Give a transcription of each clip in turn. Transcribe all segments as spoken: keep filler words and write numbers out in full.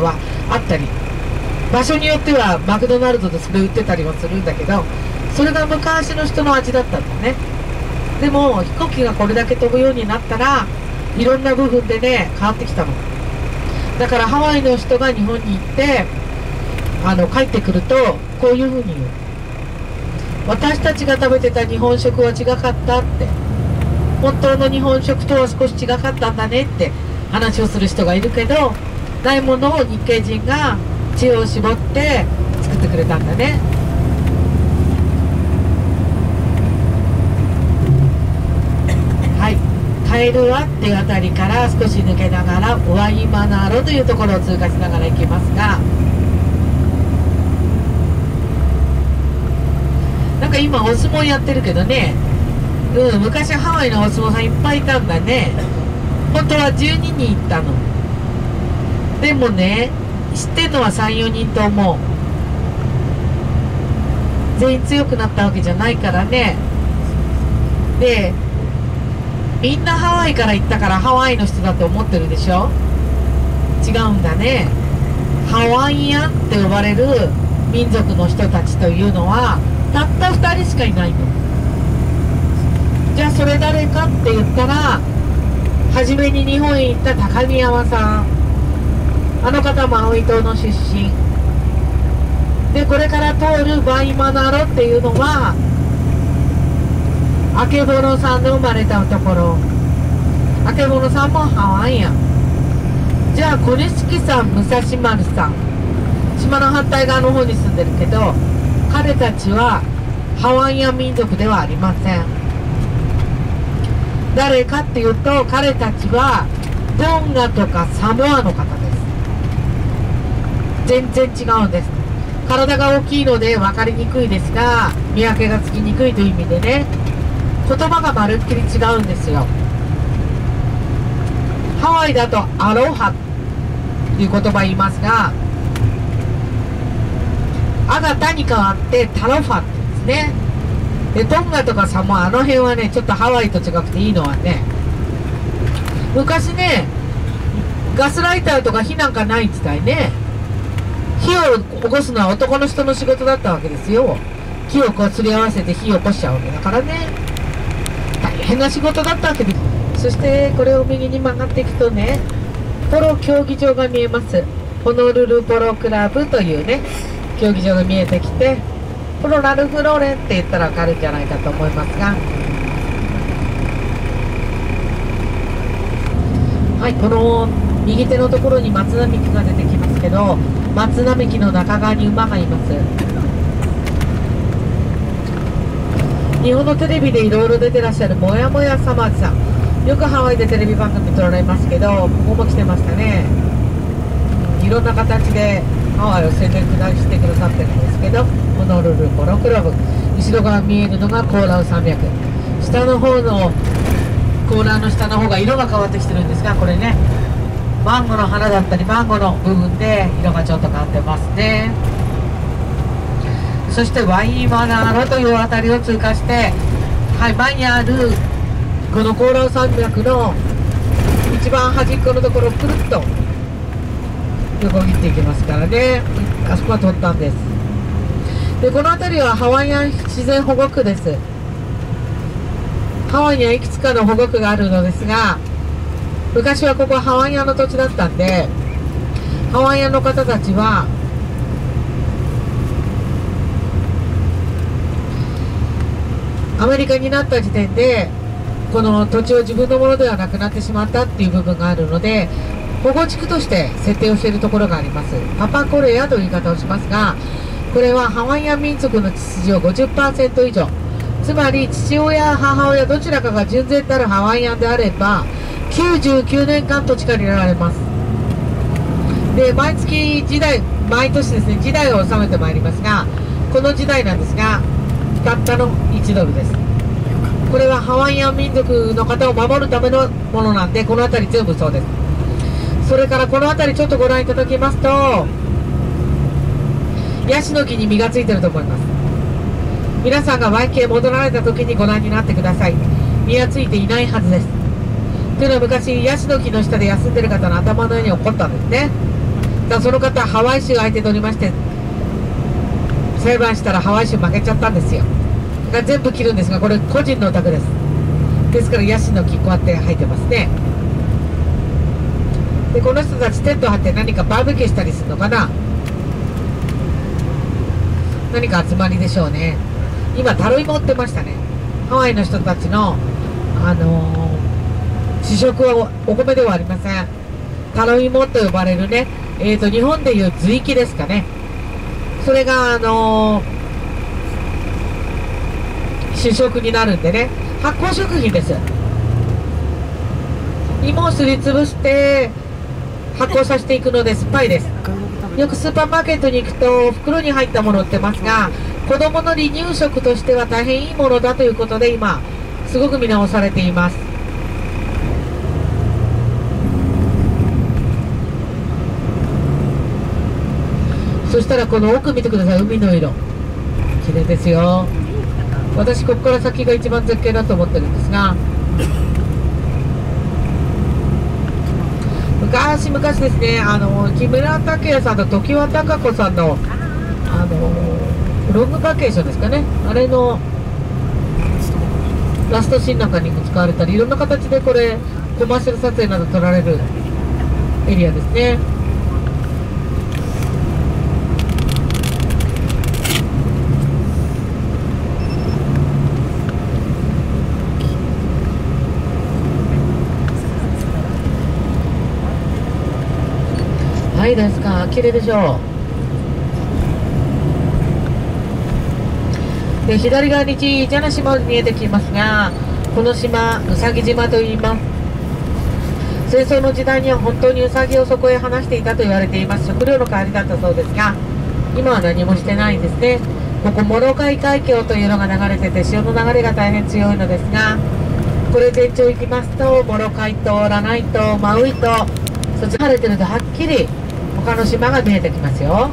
はあったり、場所によってはマクドナルドでそれ売ってたりもするんだけど、それが昔の人の味だったんだね。でも飛行機がこれだけ飛ぶようになったら、いろんな部分でね変わってきたの。だからハワイの人が日本に行ってあの帰ってくるとこういうふうに言う。私たちが食べてた日本食は違かったって、本当の日本食とは少し違かったんだねって話をする人がいるけど、ないものを日系人が知恵を絞って作ってくれたんだね。はい、カエルワっていうあたりから少し抜けながらワイマナロというところを通過しながら行きますが、なんか今お相撲やってるけどね、うん、昔ハワイのお相撲さんいっぱいいたんだね。本当はじゅうににんいたの。でもね、知ってるのはさん、よにんと思う。全員強くなったわけじゃないからね。で、みんなハワイから行ったからハワイの人だと思ってるでしょ。違うんだね。ハワイアンって呼ばれる民族の人たちというのはたったふたりしかいないの。じゃあそれ誰かって言ったら、初めに日本へ行った高見山さん、あの方も青井島の出身で、これから通るバイマナロっていうのはあけぼのさんで生まれたところ。あけぼのさんもハワイアン。じゃあ小錦さん、武蔵丸さん、島の反対側の方に住んでるけど、彼たちはハワイアン民族ではありません。誰かっていうと、彼たちはトンガとかサモアの方です。全然違うんです。体が大きいので分かりにくいですが、見分けがつきにくいという意味でね、言葉がまるっきり違うんですよ。ハワイだとアロハっていう言葉言いますが、アがタに変わってタロファってですね。でトンガとかサモア、あの辺はねちょっとハワイと違くていいのはね、昔ねガスライターとか火なんかない時代ね、火を起こすのは男の人の仕事だったわけですよ。木をこうすり合わせて火を起こしちゃうわけだからね、大変な仕事だったわけです。そしてこれを右に曲がっていくとね、ポロ競技場が見えます。ホノルルポロクラブというね競技場が見えてきて、ポロラルフローレンって言ったらわかるんじゃないかと思いますが、はい、この右手のところに松並木が出てきますけど、松並木の中側に馬がいます。日本のテレビでいろいろ出てらっしゃるもやもやさまさん、よくハワイでテレビ番組撮られますけど、ここも来てましたね。いろんな形でハワイを宣伝してくださってるんですけど、ホノルルポロクラブ、後ろ側見えるのがコーラウ山脈、下の方のコーラーの下の方が色が変わってきてるんですが、これねマンゴーの花だったりマンゴーの部分で色がちょっと変わってますね。そしてワイマナーロという辺りを通過して、はい、前にあるこのコーラウ山脈の一番端っこのところをくるっと横切っていきますからね、あそこは取ったんです。でこの辺りはハワイアン自然保護区です。ハワイにはいくつかの保護区があるのですが、昔はここはハワイアンの土地だったんで、ハワイアンの方たちはアメリカになった時点でこの土地を自分のものではなくなってしまったっていう部分があるので、保護地区として設定をしているところがあります。パパコレアという言い方をしますが、これはハワイアン民族の血筋を ごじゅっパーセント 以上、つまり父親母親どちらかが純然たるハワイアンであればきゅうじゅうきゅうねんかん土地から入れられます。で毎月時代毎年ですね時代を納めてまいりますが、この時代なんですがたったのいちドルです。これはハワイアン民族の方を守るためのものなんで、この辺り全部そうです。それからこの辺りちょっとご覧いただきますと、ヤシの木に実がついてると思います。皆さんが ワイケー 戻られた時にご覧になってください。実はついていないはずです。というのは昔ヤシの木の下で休んでる方の頭の上に起こったんですね。 だその方ハワイ州相手取りまして裁判したらハワイ州負けちゃったんですよ。だから全部切るんですが、これ個人のお宅です。ですからヤシの木こうやって生えてますね。でこの人たちテント張って何かバーベキューしたりするのかな。何か集まりでしょうね。今タロイモ売ってましたね。ハワイの人たちのあのー、主食はお米ではありません。タロイモと呼ばれるね、えーと日本でいう図域ですかね。それがあのー、主食になるんでね、発酵食品です。芋をすりつぶして発酵させていくので酸っぱいです。よくスーパーマーケットに行くと袋に入ったもの売ってますが、子供の離乳食としては大変いいものだということで今すごく見直されています。そしたらこの奥見てください。海の色綺麗ですよ。私ここから先が一番絶景だと思ってるんですが、昔々ですね、あの木村拓哉さんと常盤貴子さんのあのロングバケーションですかね、あれのラストシーンなんかにも使われたり、いろんな形でこれコマーシャル撮影など撮られるエリアですね。はいですか、綺麗でしょう。で左側に小さな島が見えてきますが、この島うさぎ島と言います。戦争の時代には本当にうさぎをそこへ放していたと言われています。食料の代わりだったそうですが、今は何もしてないんですね。ここモロカイ海峡というのが流れてて、潮の流れが大変強いのですが、これ全長行きますとモロカイ島、ラナイ島、マウイ島、そっち晴れてるとはっきり他の島が見えてきますよ。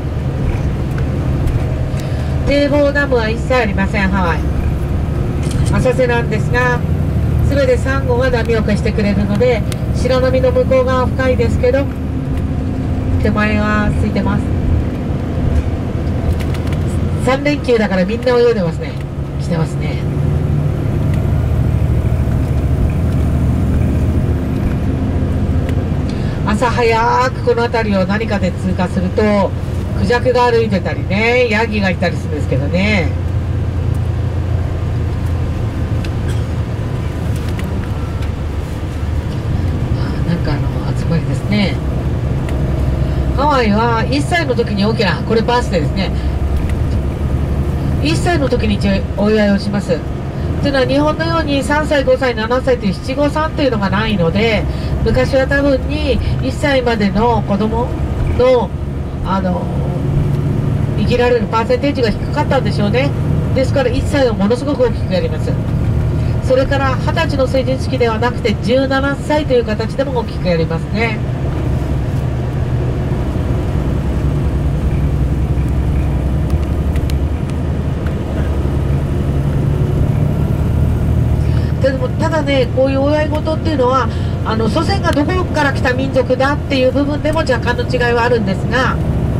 堤防ダムは一切ありません。ハワイ浅瀬なんですが、全てサンゴが波を消してくれるので、白波の向こう側は深いですけど手前は空いてます。さん連休だからみんな泳いでますね。来てますね。朝早くこの辺りを何かで通過するとクジャクが歩いてたりね、ヤギがいたりするんですけどね。あ、なんかあの集まりですね。ハワイはいっさいの時に大きな、これバースデーですね、いっさいの時にお祝いをします。というのは日本のようにさんさいごさいななさいという七五三というのがないので、昔は多分にいっさいまでの子供のあの生きられるパーセンテージが低かったんでしょうね。ですからいっさいをものすごく大きくやります。それからはたちの成人式ではなくてじゅうななさいという形でも大きくやりますね。でもただね、こういうお祝い事っていうのはあの祖先がどこから来た民族だっていう部分でも若干の違いはあるんですが、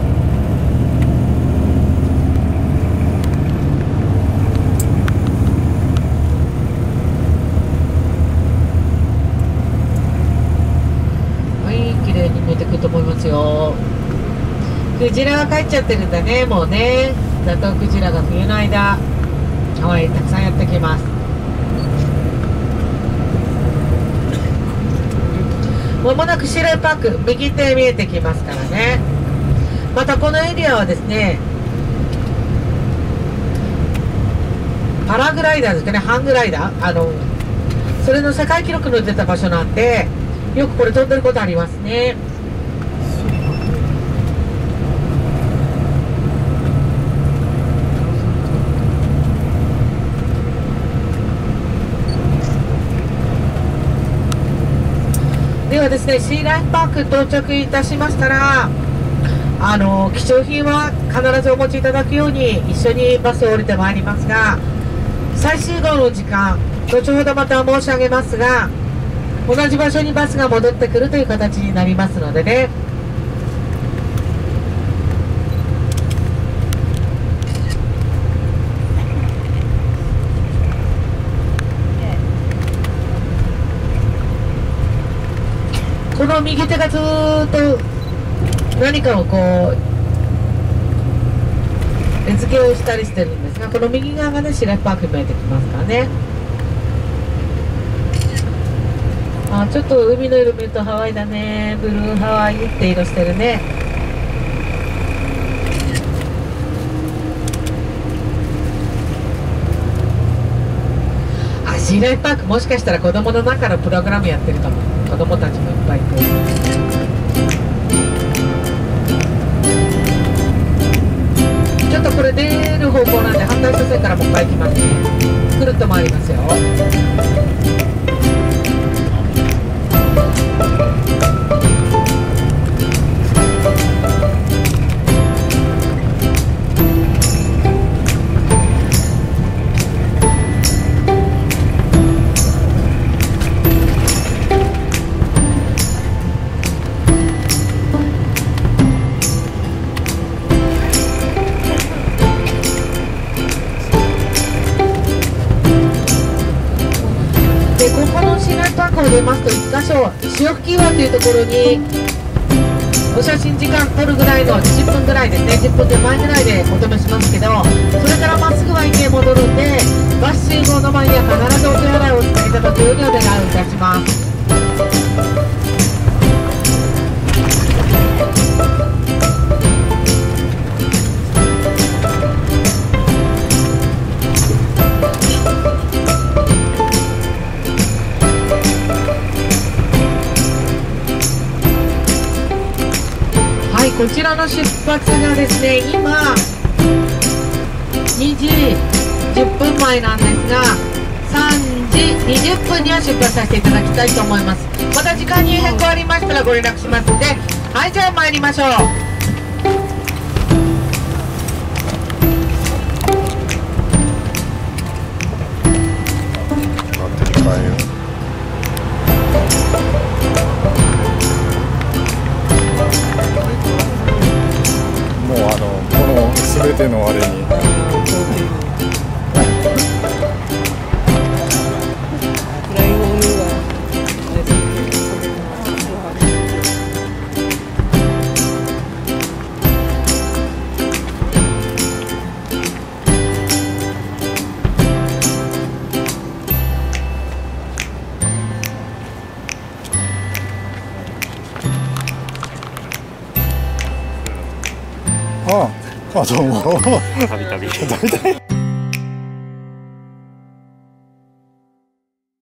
はい綺麗に見えてくると思いますよ。クジラが帰っちゃってるんだね、もうね。ザトウクジラが冬の間ハワイたくさんやってきます。まもなく白井パーク右手見えてきますからね。またこのエリアはですね、パラグライダーですかね、ハングライダー、あのそれの世界記録の出た場所なんで、よくこれ飛んでることありますね。ではですね、シーライフパーク到着いたしましたら、あの貴重品は必ずお持ちいただくように一緒にバスを降りてまいりますが、最終号の時間後ほどまた申し上げますが、同じ場所にバスが戻ってくるという形になりますのでね、 の右手がずーっと何かをこう絵付けをしたりしてるんですが、この右側がねシラフパークに見えてきますからね。あ、ちょっと海の色見るとハワイだね。ブルーハワイって色してるね。あ、シーライフパークもしかしたら子供の中のプログラムやってるかも。子供たちもいっぱい行く。ちょっとこれ出る方向なんで反対車線からもう一回行きますね。くるっと回りますよ。でここのシーライフパークを出ますといっか所、潮吹岩というところにお写真時間取るぐらいのじゅっぷんぐらいですね、じゅっぷんで前ぐらいでお止めしますけど、それからまっすぐは池へ戻るんで、バス集合の前には必ずお手洗いをお使いいただくようにお願いをいたします。はい、こちらの出発がですね、今にじじゅっぷんまえなんですが、さんじにじゅっぷんには出発させていただきたいと思います。また時間に変更ありましたらご連絡しますので、はい、じゃあ参りましょう。 もうあのこの全てのあれにああ、あ、どうも。 たびたび。 たびたび。